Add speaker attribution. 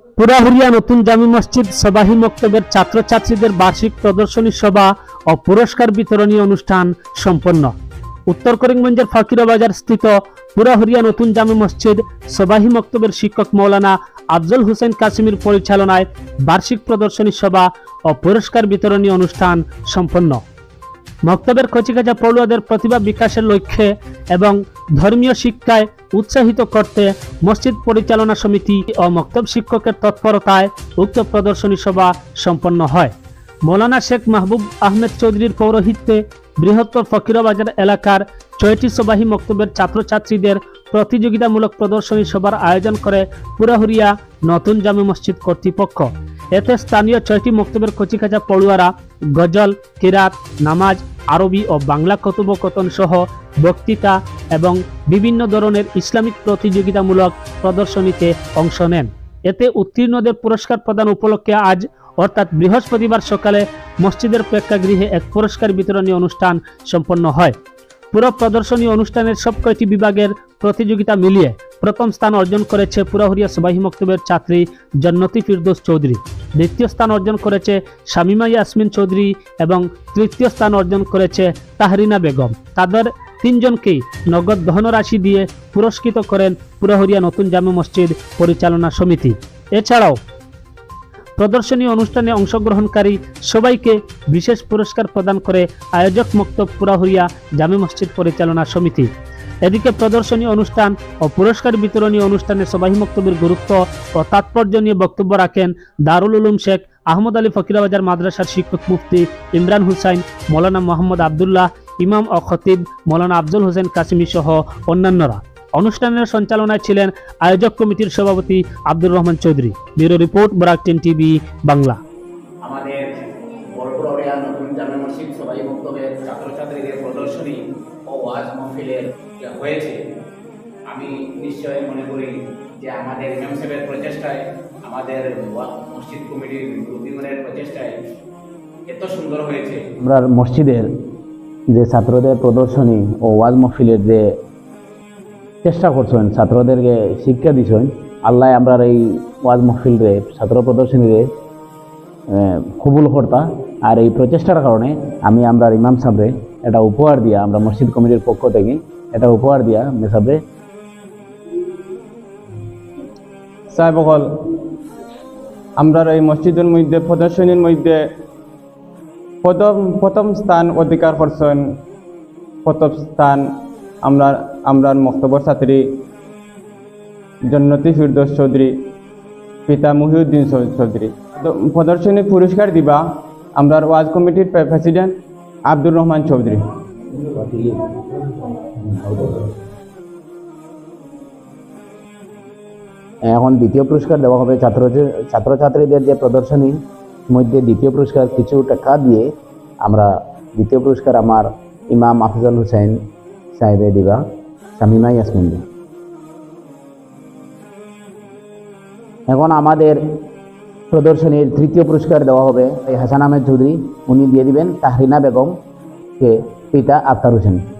Speaker 1: পুরাহুরিয়া নতুন জামি মসজিদ সবাহি মক্তবের ছাত্রছাত্রীদের বার্ষিক প্রদর্শনী সভা ও পুরস্কার বিতরণী অনুষ্ঠান সম্পন্ন। উত্তর করিমগঞ্জের ফকিরাবাজার স্থিত পুরাহুরিয়া নতুন জামি মসজিদ সবাহি মক্তবের শিক্ষক মৌলানা আফজল হোসেন কাসিমের পরিচালনায় বার্ষিক প্রদর্শনী সভা ও পুরস্কার বিতরণী অনুষ্ঠান সম্পন্ন। মক্তবের কচিকাঁচা পড়ুয়াদের প্রতিভা বিকাশের লক্ষ্যে এবং ধর্মীয় শিক্ষায় উৎসাহিত করতে মসজিদ পরিচালনা সমিতি ও মক্তব শিক্ষকের তৎপরতায় উক্ত প্রদর্শনী সভা সম্পন্ন হয়। মৌলানা শেখ মাহবুব আহমেদ চৌধুরীর পৌরোহিত্যে বৃহত্তর ফকিরাবাজার এলাকার ৬টি সবাহি মক্তবের ছাত্রছাত্রীদের প্রতিযোগিতামূলক প্রদর্শনী সভার আয়োজন করে পুরাহুরিয়া নতুন জামে মসজিদ কর্তৃপক্ষ। এতে স্থানীয় ৬টি মক্তবের কচিকাঁচা পড়ুয়ারা গজল, কিরাত, নামাজ, আরবি ও বাংলা কথোপকথন সহ বক্তৃতা এবং বিভিন্ন ধরনের ইসলামিক প্রতিযোগিতামূলক প্রদর্শনীতে অংশ নেন। এতে উত্তীর্ণদের পুরস্কার প্রদান উপলক্ষে আজ অর্থাৎ বৃহস্পতিবার সকালে মসজিদের প্রেক্ষাগৃহে এক পুরস্কার বিতরণী অনুষ্ঠান সম্পন্ন হয়। পুরো প্রদর্শনী অনুষ্ঠানের সব কয়টি বিভাগের প্রতিযোগিতা মিলিয়ে প্রথম স্থান অর্জন করেছে পুরাহুরিয়া সবাহি মক্তবের ছাত্রী জন্নতি ফিরদৌস চৌধুরী, দ্বিতীয় স্থান অর্জন করেছে শামিমা ইয়াসমিন চৌধুরী এবং তৃতীয় স্থান অর্জন করেছে তাহরিনা বেগম। তাদের তিনজনকেই নগদ ধনরাশি দিয়ে পুরস্কৃত করেন পুরাহুরিয়া নতুন জামে মসজিদ পরিচালনা সমিতি। এছাড়াও প্রদর্শনী অনুষ্ঠানে অংশগ্রহণকারী সবাইকে বিশেষ পুরস্কার প্রদান করে আয়োজক মক্তব পুরাহুরিয়া জামে মসজিদ পরিচালনা সমিতি। এদিকে প্রদর্শনী অনুষ্ঠান ও পুরস্কার বিতরণী অনুষ্ঠানে সবাহি মক্তবের গুরুত্ব ও তাৎপর্য নিয়ে বক্তব্য রাখেন দারুল উলুম শেখ আহমদ আলী ফকিরাবাজার মাদ্রাসার শিক্ষক মুফতি ইমরান হুসাইন, মৌলানা মোহাম্মদ আবদুল্লাহ, ইমাম ও খতিব মৌলানা আফজল হোসেন কাসিমি সহ অন্যান্যরা। অনুষ্ঠানের সঞ্চালনায় ছিলেন আয়োজক কমিটির সভাপতি Abdur Rahman Chowdhury. Bureau report, Barak 10 TV Bangla.
Speaker 2: আমাদের পুরাহুরিয়া নতুন জামে মসজিদ সবাই মক্তবের ছাত্রছাত্রীদের প্রদর্শনী ও ওয়াজ মাহফিলের হয়েছে। আমি নিশ্চয় মনে করি যে আমাদের ইমাম সাহেবের প্রচেষ্টায়, আমাদের মসজিদ কমিটির মুরব্বিগণের প্রচেষ্টায় এত সুন্দর হয়েছে।
Speaker 3: আমরা মসজিদের যে ছাত্রদের প্রদর্শনী ও ওয়াজ মাহফিলের যে চেষ্টা করছেন, ছাত্রদেরকে শিক্ষা দিচ্ছেন, আল্লাহ আমরা এই ওয়াজ মাহফিলরে ছাত্র প্রদর্শনীরে কবুল কর্তা। আর এই প্রচেষ্টার কারণে আমরা ইমাম সাহেবরে এটা উপহার দিয়া, আমরা মসজিদ কমিটির পক্ষ থেকে এটা উপহার দিয়া মেসাবরে
Speaker 4: সাহেব হল আমরা এই মসজিদের মধ্যে প্রদর্শনীর মধ্যে প্রথম স্থান অধিকার করছেন। প্রথম স্থান আমরা মক্তবর ছাত্রী জন্নতি ফিরদৌস চৌধুরী, পিতা মহিউদ্দিন চৌধুরী। প্রদর্শনী পুরস্কার দিবা আমরা ওয়াজ কমিটির প্রেসিডেন্ট আব্দুর রহমান চৌধুরী।
Speaker 3: এখন দ্বিতীয় পুরস্কার দেওয়া হবে ছাত্রছাত্রীদের যে প্রদর্শনীর মধ্যে দ্বিতীয় পুরস্কার কিছু টাকা দিয়ে আমরা দ্বিতীয় পুরস্কার আমার ইমাম আফজল হোসেন সাহেবে দিবা শামিমা ইয়াসমিন। এখন আমাদের প্রদর্শনীর তৃতীয় পুরস্কার দেওয়া হবে হাসান আহমেদ চৌধুরী, উনি দিয়ে দিবেন তাহরিনা বেগমকে পিতা আফতার হোসেন।